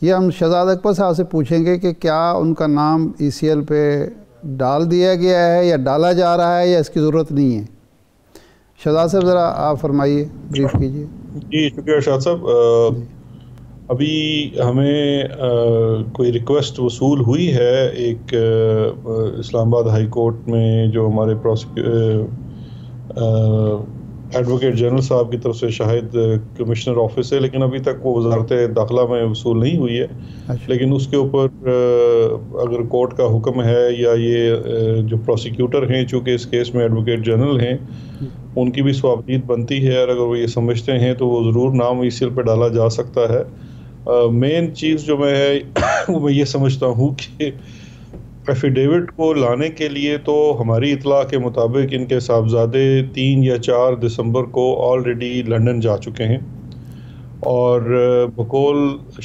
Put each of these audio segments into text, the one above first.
یہ ہم شہزاد اکبر صاحب سے پوچھیں گے کہ کیا ان کا نام ECL پہ ڈال دیا گیا ہے یا ڈالا جا رہا ہے یا اس کی ضرورت نہیں ہے؟ شہزاد صاحب ذرا آپ فرمائیے، بریف کیجیے۔ جی شکریہ شاہد صاحب۔ ابھی ہمیں کوئی ریکویسٹ وصول ہوئی ہے ایک اسلام آباد ہائی کورٹ میں، جو ہمارے ایڈوکیٹ جنرل صاحب کی طرف سے شاہد کمشنر آفس ہے، لیکن ابھی تک وہ وزارت داخلہ میں وصول نہیں ہوئی ہے۔ لیکن اس کے اوپر اگر کورٹ کا حکم ہے یا یہ جو پروسیکیوٹر ہیں، چونکہ اس کیس میں ایڈوکیٹ جنرل ہیں، ان کی بھی سوابدید بنتی ہے، اور اگر وہ یہ سمجھتے ہیں تو وہ ضرور نام ECL پہ ڈالا جا سکتا ہے۔ مین چیز جو میں ہے وہ میں یہ سمجھتا ہوں کہ ایفیڈیوٹ کو لانے کے لیے تو ہماری اطلاع کے مطابق ان کے صاحبزادے 3 یا 4 دسمبر کو آلریڈی لندن جا چکے ہیں، اور بقول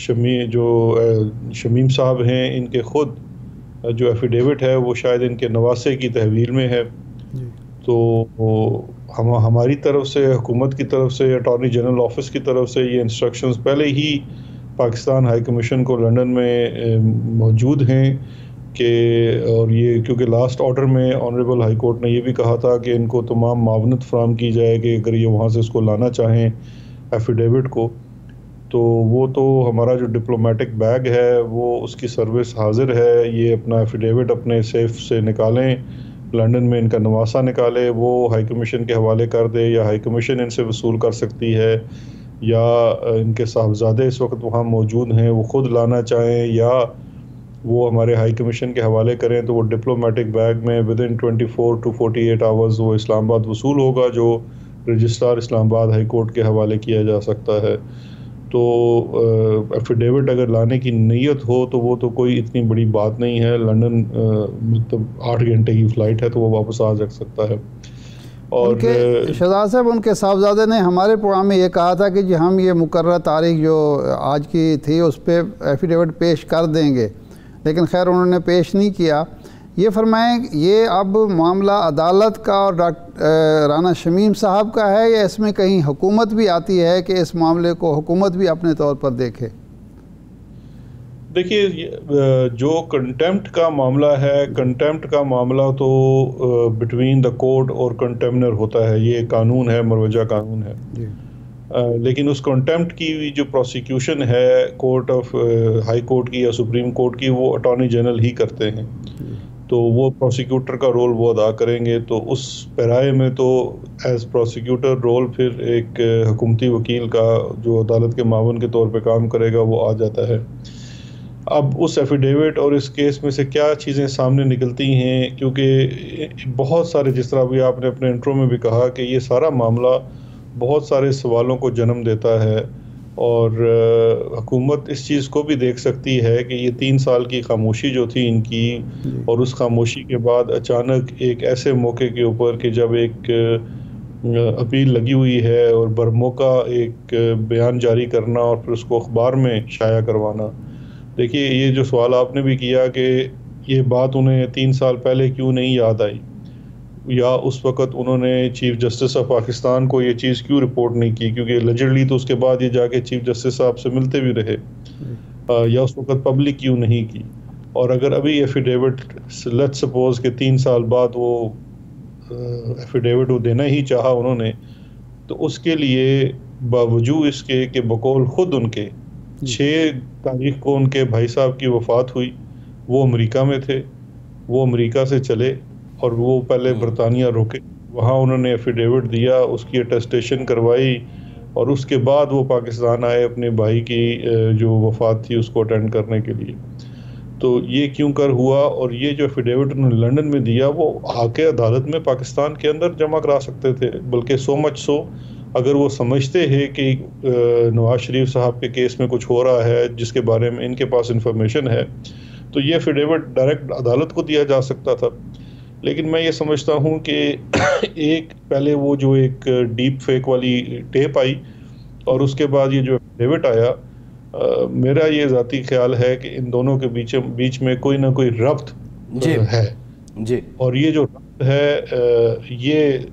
شمیم صاحب ہیں، ان کے خود جو ایفیڈیوٹ ہے وہ شاید ان کے نواسے کی تحویل میں ہے۔ تو ہماری طرف سے، حکومت کی طرف سے، اٹارنی جنرل آفس کی طرف سے یہ انسٹرکشنز پہلے ہی پاکستان ہائی کمیشن کو لندن میں موجود ہیں کہ، اور یہ کیونکہ لاسٹ آرڈر میں آنریبل ہائی کورٹ نے یہ بھی کہا تھا کہ ان کو تمام معاونت فراہم کی جائے کہ اگر یہ وہاں سے اس کو لانا چاہیں ایفیڈیوٹ کو، تو وہ تو ہمارا جو ڈپلومیٹک بیگ ہے وہ اس کی سروس حاضر ہے۔ یہ اپنا ایفیڈیوٹ اپنے سیف سے نکالیں، لندن میں ان کا نواسہ نکالے، وہ ہائی کمیشن کے حوالے کر دے، یا ہائی کمیشن ان سے وصول کر سکتی ہے، یا ان کے صاحبزادے اس وقت وہاں موجود ہیں وہ خود لانا چاہیں، یا وہ ہمارے ہائی کمیشن کے حوالے کریں، تو وہ ڈپلومیٹک بیگ میں ودن 24 to 48 آورز وہ اسلام آباد وصول ہوگا، جو رجسٹرار اسلام آباد ہائی کورٹ کے حوالے کیا جا سکتا ہے۔ تو ایفیڈیوٹ اگر لانے کی نیت ہو تو وہ تو کوئی اتنی بڑی بات نہیں ہے، لندن مطلب 8 گھنٹے کی فلائٹ ہے تو وہ واپس آ سکتا ہے۔ اور ان کے شہزاد صاحب، ان کے صاحبزادے نے ہمارے پروگرام میں یہ کہا تھا کہ ہم یہ مقررہ تاریخ جو آج کی تھی اس پہ ایفیڈیوٹ پیش کر دیں گے، لیکن خیر انہوں نے پیش نہیں کیا۔ یہ فرمائیں، یہ اب معاملہ عدالت کا اور رانا شمیم صاحب کا ہے، یا اس میں کہیں حکومت بھی آتی ہے کہ اس معاملے کو حکومت بھی اپنے طور پر دیکھے؟ دیکھیے، جو کنٹیمپٹ کا معاملہ ہے، کنٹیمپٹ کا معاملہ تو بٹوین دا کورٹ اور کنٹیمنر ہوتا ہے، یہ قانون ہے، مروجہ قانون ہے۔ لیکن اس کنٹیمپٹ کی جو پروسیکیوشن ہے کورٹ آف ہائی کورٹ کی یا سپریم کورٹ کی، وہ اٹارنی جنرل ہی کرتے ہیں، تو وہ پروسیکیوٹر کا رول وہ ادا کریں گے۔ تو اس پیرائے میں تو ایز پروسیکیوٹر رول پھر ایک حکومتی وکیل کا جو عدالت کے معاون کے طور پہ کام کرے گا وہ آ جاتا ہے۔ اب اس ایفیڈیوٹ اور اس کیس میں سے کیا چیزیں سامنے نکلتی ہیں، کیونکہ بہت سارے، جس طرح بھی آپ نے اپنے انٹرو میں بھی کہا کہ یہ سارا معاملہ بہت سارے سوالوں کو جنم دیتا ہے، اور حکومت اس چیز کو بھی دیکھ سکتی ہے کہ یہ 3 سال کی خاموشی جو تھی ان کی، اور اس خاموشی کے بعد اچانک ایک ایسے موقع کے اوپر کہ جب ایک اپیل لگی ہوئی ہے اور برموقع ایک بیان جاری کرنا اور پھر اس کو اخبار میں شائع کروانا۔ دیکھیے، یہ جو سوال آپ نے بھی کیا کہ یہ بات انہیں 3 سال پہلے کیوں نہیں یاد آئی، یا اس وقت انہوں نے چیف جسٹس آف پاکستان کو یہ چیز کیوں رپورٹ نہیں کی، کیونکہ لیجرلی تو اس کے بعد یہ جا کے چیف جسٹس صاحب سے ملتے بھی رہے، یا اس وقت پبلک کیوں نہیں کی۔ اور اگر ابھی ایفیڈیوٹ لیٹ سپوز کہ 3 سال بعد وہ ایفیڈیوٹ وہ دینا ہی چاہا انہوں نے، تو اس کے لیے باوجود اس کے کہ بقول خود ان کے 6 تاریخ کو ان کے بھائی صاحب کی وفات ہوئی، وہ امریکہ میں تھے، وہ امریکہ سے چلے اور وہ پہلے برطانیہ رکے، وہاں انہوں نے ایفیڈیوٹ دیا، اس کی اٹیسٹیشن کروائی، اور اس کے بعد وہ پاکستان آئے اپنے بھائی کی جو وفات تھی اس کو اٹینڈ کرنے کے لیے۔ تو یہ کیوں کر ہوا، اور یہ جو ایفیڈیوٹ انہوں نے لندن میں دیا وہ آ کے عدالت میں پاکستان کے اندر جمع کرا سکتے تھے، بلکہ سو مچ سو اگر وہ سمجھتے ہیں کہ نواز شریف صاحب کے کیس میں کچھ ہو رہا ہے جس کے بارے میں ان کے پاس انفارمیشن ہے، تو یہ ایفیڈیوٹ ڈائریکٹ عدالت کو دیا جا سکتا تھا۔ لیکن میں یہ سمجھتا ہوں کہ ایک پہلے وہ جو ایک ڈیپ فیک والی ٹیپ آئی، اور اس کے بعد یہ جو ایفیڈیوٹ آیا، میرا یہ ذاتی خیال ہے کہ ان دونوں کے بیچ میں کوئی نہ کوئی ربط ہے، اور یہ جو ربط ہے یہ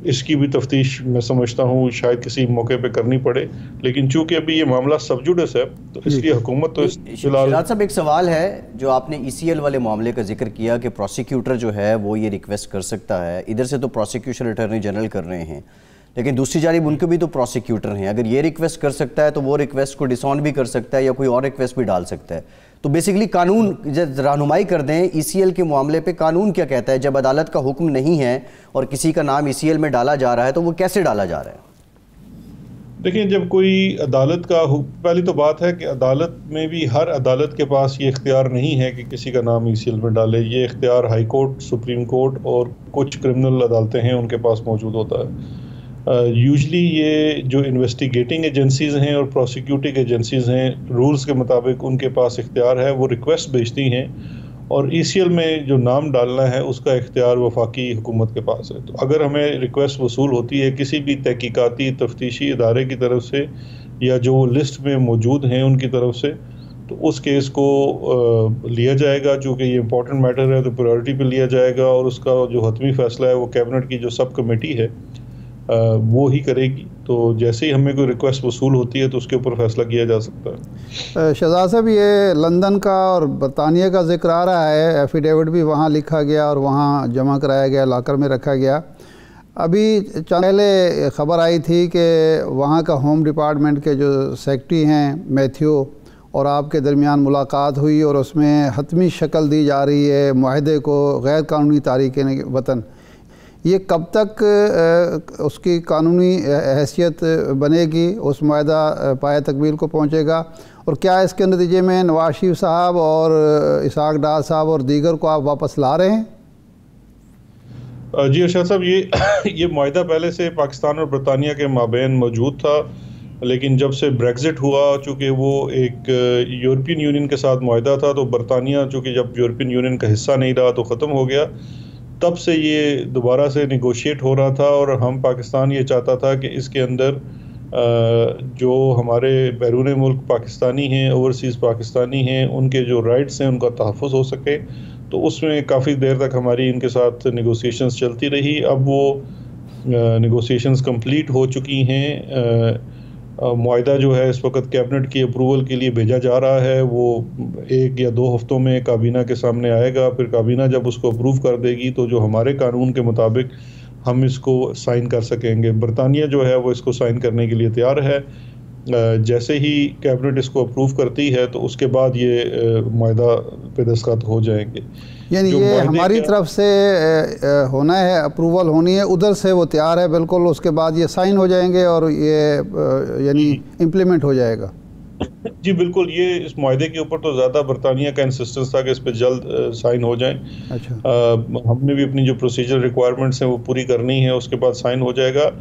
اس کی بھی تفتیش میں سمجھتا ہوں شاید کسی موقع پہ کرنی پڑے، لیکن چونکہ ابھی یہ معاملہ سب جوڈس ہے تو اس لیے حکومت تو شہزاد صاحب ایک سوال ہے، جو آپ نے ECL والے معاملے کا ذکر کیا کہ پروسیکیوٹر جو ہے وہ یہ ریکویسٹ کر سکتا ہے، ادھر سے تو پروسیکیوشن اٹارنی جنرل کر رہے ہیں، لیکن دوسری جانب ان کے بھی تو پروسیکیوٹر ہیں، اگر یہ ریکویسٹ کر سکتا ہے تو وہ ریکویسٹ کو ڈس آن بھی کر سکتا ہے یا کوئی اور ریکویسٹ بھی ڈال سکتا ہے. تو بیسیکلی قانون رہنمائی کر دیں ECL کے معاملے پہ، قانون کیا کہتا ہے جب عدالت کا حکم نہیں ہے اور کسی کا نام ECL میں ڈالا جا رہا ہے تو وہ کیسے ڈالا جا رہا ہے؟ دیکھیں، جب کوئی عدالت کا پہلی تو بات ہے کہ عدالت میں بھی ہر عدالت کے پاس یہ اختیار نہیں ہے کہ کسی کا نام ECL میں ڈالے. یہ اختیار ہائی کورٹ، سپریم کورٹ اور کچھ کرمنل عدالتیں ہیں ان کے پاس موجود ہوتا ہے. یوزلی یہ جو انویسٹیگیٹنگ ایجنسیز ہیں اور پروسیکیوٹنگ ایجنسیز ہیں، رولز کے مطابق ان کے پاس اختیار ہے، وہ ریکویسٹ بھیجتی ہیں اور ECL میں جو نام ڈالنا ہے اس کا اختیار وفاقی حکومت کے پاس ہے. تو اگر ہمیں ریکویسٹ وصول ہوتی ہے کسی بھی تحقیقاتی تفتیشی ادارے کی طرف سے یا جو لسٹ میں موجود ہیں ان کی طرف سے، تو اس کیس کو لیا جائے گا. چونکہ یہ امپورٹنٹ میٹر ہے تو پرائیورٹی پہ لیا جائے گا اور اس کا جو حتمی فیصلہ ہے وہ کیبنٹ کی جو سب کمیٹی ہے وہ ہی کرے گی. تو جیسے ہی ہمیں کوئی ریکویسٹ وصول ہوتی ہے تو اس کے اوپر فیصلہ کیا جا سکتا ہے. شہزاد صاحب، یہ لندن کا اور برطانیہ کا ذکر آ رہا ہے، ایفیڈیوٹ بھی وہاں لکھا گیا اور وہاں جمع کرایا گیا، لاکر میں رکھا گیا. ابھی چند پہلے خبر آئی تھی کہ وہاں کا ہوم ڈپارٹمنٹ کے جو سیکرٹری ہیں میتھیو اور آپ کے درمیان ملاقات ہوئی اور اس میں حتمی شکل دی جا رہی ہے معاہدے کو غیر قانونی تارکین وطن. یہ کب تک اس کی قانونی حیثیت بنے گی، اس معاہدہ پایہ تکمیل کو پہنچے گا، اور کیا اس کے نتیجے میں نواز شریف صاحب اور اسحاق ڈار صاحب اور دیگر کو آپ واپس لا رہے ہیں؟ جی ارشاد صاحب، یہ معاہدہ پہلے سے پاکستان اور برطانیہ کے مابین موجود تھا، لیکن جب سے بریگزٹ ہوا، چونکہ وہ ایک یورپین یونین کے ساتھ معاہدہ تھا، تو برطانیہ چونکہ جب یورپین یونین کا حصہ نہیں رہا تو ختم ہو گیا. تب سے یہ دوبارہ سے نیگوشیٹ ہو رہا تھا اور ہم پاکستان یہ چاہتا تھا کہ اس کے اندر جو ہمارے بیرون ملک پاکستانی ہیں، اوورسیز پاکستانی ہیں، ان کے جو رائٹس ہیں ان کا تحفظ ہو سکے. تو اس میں کافی دیر تک ہماری ان کے ساتھ نیگوسیشنز چلتی رہی. اب وہ نیگوسیشنز کمپلیٹ ہو چکی ہیں. معاہدہ جو ہے اس وقت کیبنٹ کی اپروول کے لیے بھیجا جا رہا ہے. وہ 1 یا 2 ہفتوں میں کابینہ کے سامنے آئے گا. پھر کابینہ جب اس کو اپروو کر دے گی تو جو ہمارے قانون کے مطابق ہم اس کو سائن کر سکیں گے. برطانیہ جو ہے وہ اس کو سائن کرنے کے لیے تیار ہے. جیسے ہی کیبنٹ اس کو اپروو کرتی ہے تو اس کے بعد یہ معاہدہ پہ دستخط ہو جائیں گے. یعنی یہ ہماری طرف سے ہونا ہے، اپروول ہونی ہے، ادھر سے وہ تیار ہے بالکل، اس کے بعد یہ سائن ہو جائیں گے اور یہ یعنی امپلیمنٹ ہو جائے گا. جی بالکل، یہ اس معاہدے کے اوپر تو زیادہ برطانیہ کا انسسٹنس تھا کہ اس پہ جلد سائن ہو جائیں. اچھا، ہم نے بھی اپنی جو پروسیجر ریکوائرمنٹس ہیں وہ پوری کرنی ہے، اس کے بعد سائن ہو جائے گا.